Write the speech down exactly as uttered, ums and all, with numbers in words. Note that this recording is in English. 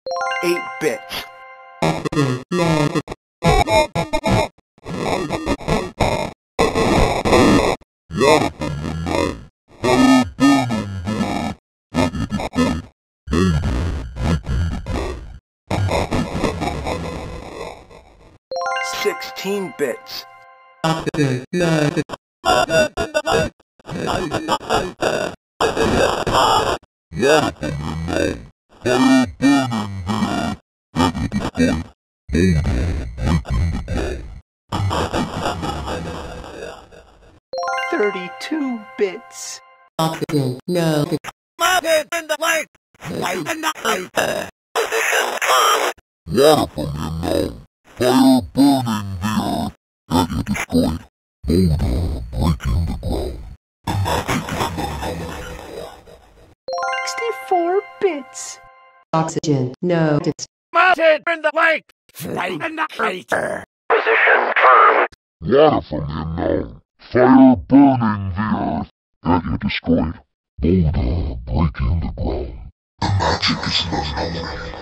eight bits. sixteen bits. thirty-two bits. No. Position in the lake. Light in the light. Fire burning the earth that you destroyed. Boulder breaking the ground. sixty-four bits. Oxygen. No. Position in the lake. Light in the light. Position firm. Water from the unknown. Fire burning the earth that you destroyed. Boulder breaking the ground. The magic is not known.